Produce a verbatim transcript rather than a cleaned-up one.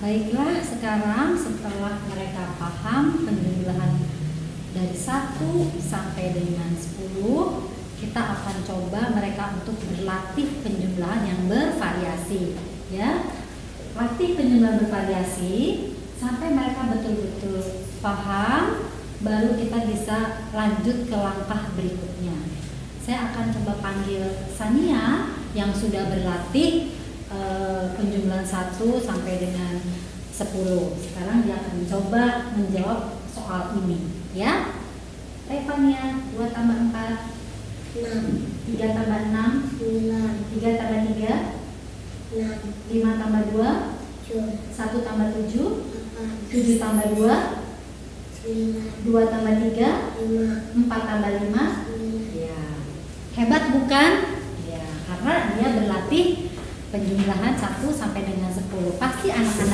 Baiklah, sekarang setelah mereka paham penjumlahan dari satu sampai dengan sepuluh, kita akan coba mereka untuk berlatih penjumlahan yang bervariasi, ya. Latih penjumlahan bervariasi sampai mereka betul-betul paham, baru kita bisa lanjut ke langkah berikutnya. Saya akan coba panggil Sania yang sudah berlatih e, penjumlahan satu sampai dengan sepuluh. Sekarang dia akan mencoba menjawab soal ini, ya. Hai Fania, dua tambah empat enam, tiga tambah enam sembilan, tiga tambah tiga enam, lima tambah dua tujuh, satu tambah tujuh delapan, tujuh tambah dua sembilan, dua tambah tiga lima, empat tambah lima. sembilan. Ya, hebat bukan? Ya, karena dia berlatih penjumlahan satu sampai dengan sepuluh. Pasti anak-anak